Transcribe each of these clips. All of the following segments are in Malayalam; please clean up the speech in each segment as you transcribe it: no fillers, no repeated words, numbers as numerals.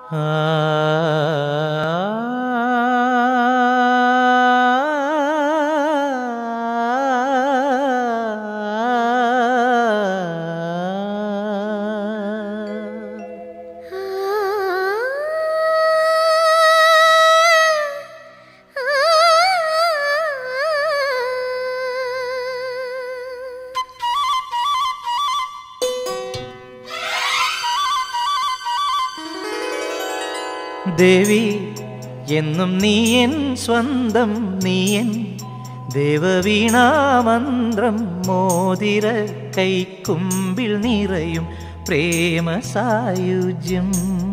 ദേവി എന്നും നീയൻ സ്വന്തം, നീയൻ ദേവവീണാമന്ത്രം, മോതിര കൈക്കുമ്പിൽ നിറയും പ്രേമ സായുജ്യം.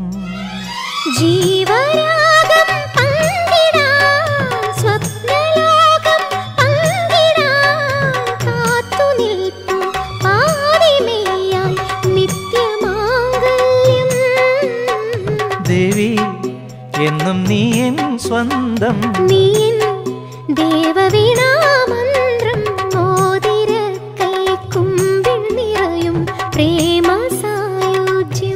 ജീവരാഗം പങ്കിടാൻ, സ്വപ്നലോകം പങ്കിടാൻ, കാത്തുനിൽപ്പു പാതിമേയായി നിത്യമാംഗല്യം. ദേവി എന്നും നീയൻ സ്വന്തം, നീയൻ ദേവവീണാമന്ത്രം, മോതിര കൈക്കുമ്പിൽ നിറയും പ്രേമ സായുജ്യം.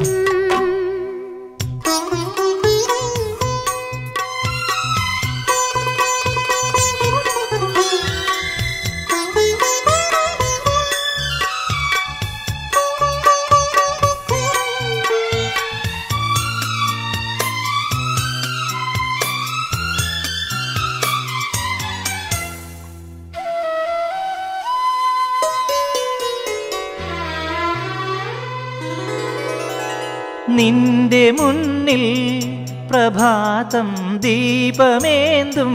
നിന്റെ മുന്നിൽ പ്രഭാതം ദീപമേന്തും,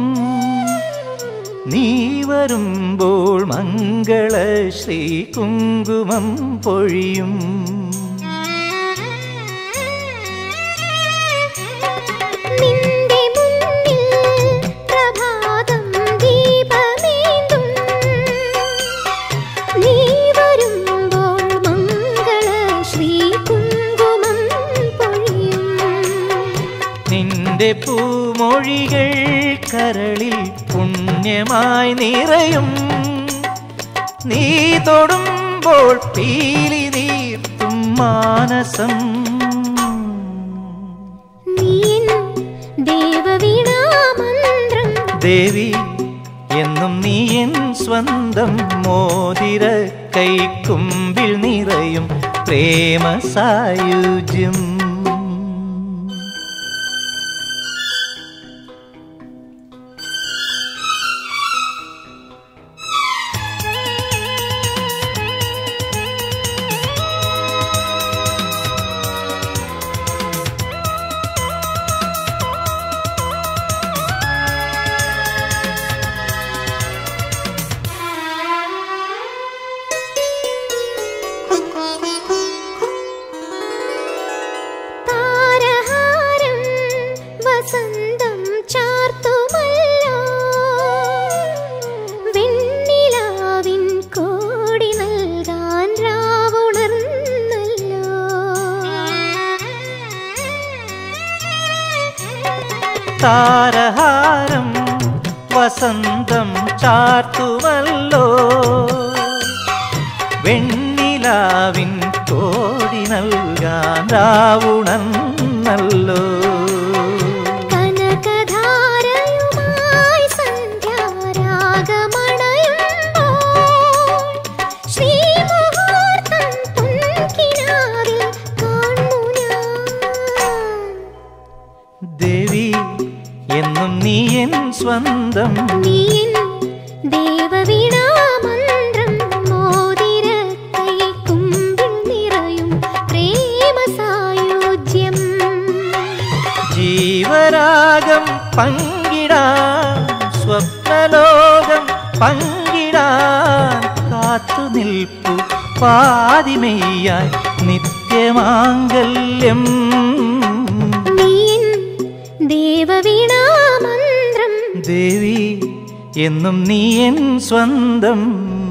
നീ വരുമ്പോൾ മംഗളശ്രീ കുങ്കുമം പൊഴിയും. നിന്റെ പൂമൊഴികൾ കരളിൽ പുണ്യമായി നിറയും, നീ തൊടുമ്പോൾ പീലി നീർത്തും മാനസം. ദേവവീണാമന്ത്രം, ദേവി എന്നും നീയൻ സ്വന്തം, മോതിര കൈക്കുമ്പിൽ നിറയും പ്രേമ സായുജ്യം. വസന്തം ചാർത്തുമല്ലോ, വെണ്ണിലാവിൻ കോടി നൽകാൻ രാവുണർന്നല്ലോ. താരഹാരം വസന്തം ചാർത്തുമല്ലോ, വെണ്ണിലാവിൻ കോടി നൽകാൻ രാവുണർന്നല്ലോ. ദേവി എന്നും നീയൻ സ്വന്തം, നീയൻ ദേവവീണാമന്ത്രം, മോതിര കൈക്കുമ്പിൽ നിറയും പ്രേമ സായുജ്യം. ജീവരാഗം പങ്കിടാൻ, സ്വപ്നലോകം പങ്കിടാൻ, കാത്തുനിൽപ്പു പാതിമേയായി നിത്യമാംഗല്യം. ദേവവീണാമന്ത്രം, ദേവി എന്നും നീയൻ സ്വന്തം.